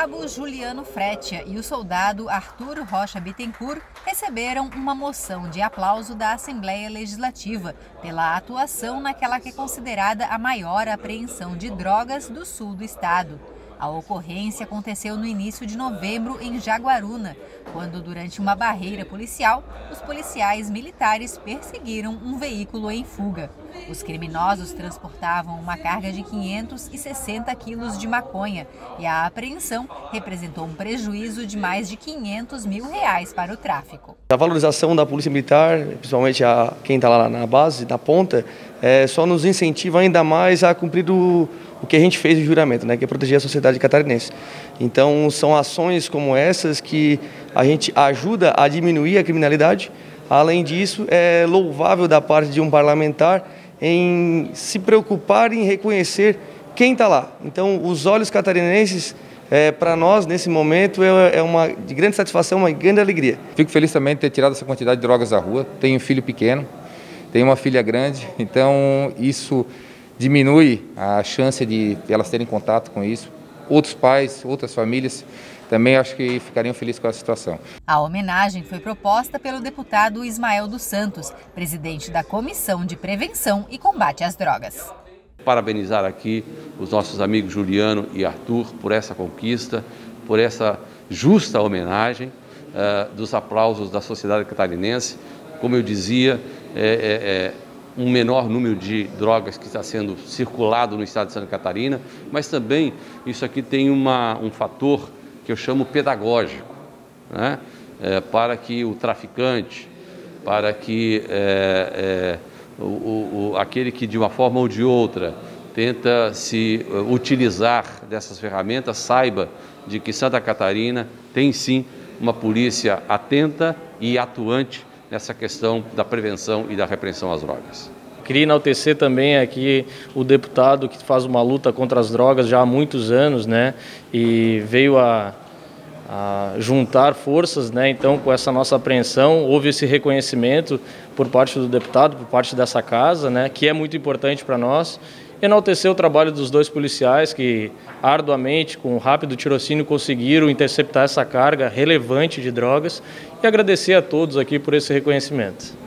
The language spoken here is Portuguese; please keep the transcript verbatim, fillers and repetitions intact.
cabo Juliano Fretia e o soldado Arthur Rocha Bittencourt receberam uma moção de aplauso da Assembleia Legislativa pela atuação naquela que é considerada a maior apreensão de drogas do sul do estado. A ocorrência aconteceu no início de novembro em Jaguaruna, quando, durante uma barreira policial, os policiais militares perseguiram um veículo em fuga. Os criminosos transportavam uma carga de quinhentos e sessenta quilos de maconha e a apreensão representou um prejuízo de mais de quinhentos mil reais para o tráfico. A valorização da Polícia Militar, principalmente a quem está lá na base, na ponta, é, só nos incentiva ainda mais a cumprir o, o que a gente fez de juramento, né, que é proteger a sociedade catarinense. Então, são ações como essas que a gente ajuda a diminuir a criminalidade. Além disso, é louvável da parte de um parlamentar em se preocupar em reconhecer quem está lá. Então, os olhos catarinenses, é, para nós, nesse momento, é, é uma de grande satisfação, uma grande alegria. Fico feliz também de ter tirado essa quantidade de drogas da rua. Tenho um filho pequeno, tenho uma filha grande, então isso diminui a chance de elas terem contato com isso. Outros pais, outras famílias também acho que ficariam felizes com essa situação. A homenagem foi proposta pelo deputado Ismael dos Santos, presidente da Comissão de Prevenção e Combate às Drogas. Parabenizar aqui os nossos amigos Juliano e Arthur por essa conquista, por essa justa homenagem, uh, dos aplausos da sociedade catarinense. Como eu dizia, é, é, é um menor número de drogas que está sendo circulado no estado de Santa Catarina, mas também isso aqui tem uma, um fator que eu chamo pedagógico, né? É, para que o traficante, para que é, é, o, o, aquele que de uma forma ou de outra tenta se uh, utilizar dessas ferramentas, saiba de que Santa Catarina tem sim uma polícia atenta e atuante nessa questão da prevenção e da repressão às drogas. Queria enaltecer também aqui o deputado que faz uma luta contra as drogas já há muitos anos, né? E veio a, a juntar forças, né? Então, com essa nossa apreensão, houve esse reconhecimento por parte do deputado, por parte dessa casa, né? Que é muito importante para nós. Enaltecer o trabalho dos dois policiais que, arduamente, com um rápido tirocínio, conseguiram interceptar essa carga relevante de drogas e agradecer a todos aqui por esse reconhecimento.